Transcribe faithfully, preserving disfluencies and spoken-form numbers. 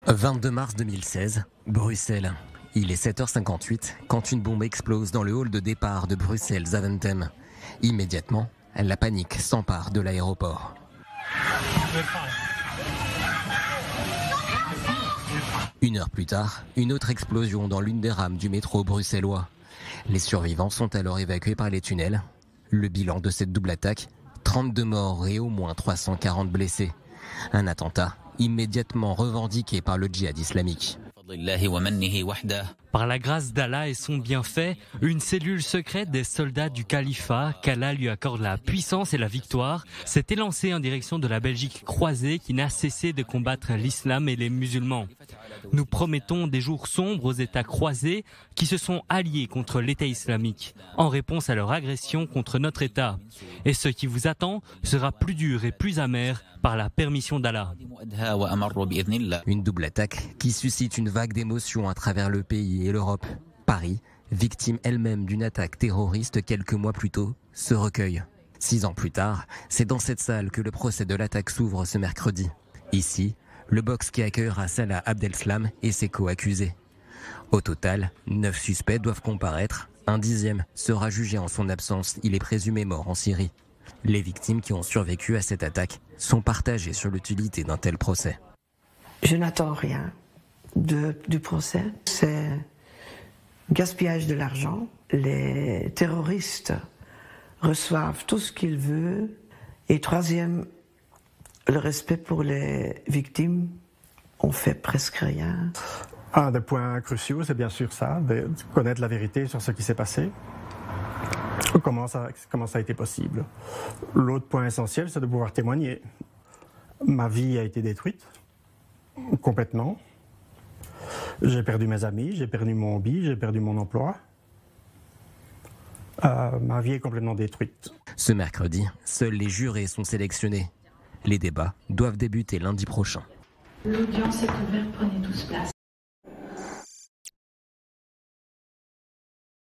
vingt-deux mars deux mille seize, Bruxelles. Il est sept heures cinquante-huit quand une bombe explose dans le hall de départ de Bruxelles-Zaventem. Immédiatement, la panique s'empare de l'aéroport. Une heure plus tard, une autre explosion dans l'une des rames du métro bruxellois. Les survivants sont alors évacués par les tunnels. Le bilan de cette double attaque, trente-deux morts et au moins trois cent quarante blessés. Un attentat immédiatement revendiqué par le djihad islamique. Par la grâce d'Allah et son bienfait, une cellule secrète des soldats du califat, qu'Allah lui accorde la puissance et la victoire, s'est élancée en direction de la Belgique croisée qui n'a cessé de combattre l'islam et les musulmans. Nous promettons des jours sombres aux États croisés qui se sont alliés contre l'État islamique, en réponse à leur agression contre notre État. Et ce qui vous attend sera plus dur et plus amer par la permission d'Allah. Une double attaque qui suscite une vague d'émotions à travers le pays et l'Europe. Paris, victime elle-même d'une attaque terroriste quelques mois plus tôt, se recueille. Six ans plus tard, c'est dans cette salle que le procès de l'attaque s'ouvre ce mercredi. Ici, le box qui accueillera Salah Abdeslam et ses co-accusés. Au total, neuf suspects doivent comparaître. Un dixième sera jugé en son absence. Il est présumé mort en Syrie. Les victimes qui ont survécu à cette attaque sont partagées sur l'utilité d'un tel procès. Je n'attends rien de, du procès. C'est gaspillage de l'argent. Les terroristes reçoivent tout ce qu'ils veulent. Et troisième, le respect pour les victimes. On fait presque rien. Un des points cruciaux, c'est bien sûr ça, de connaître la vérité sur ce qui s'est passé. Comment ça, comment ça a été possible. L'autre point essentiel, c'est de pouvoir témoigner. Ma vie a été détruite, complètement. J'ai perdu mes amis, j'ai perdu mon hobby, j'ai perdu mon emploi. Euh, ma vie est complètement détruite. Ce mercredi, seuls les jurés sont sélectionnés. Les débats doivent débuter lundi prochain. L'audience est ouverte, prenez tous place.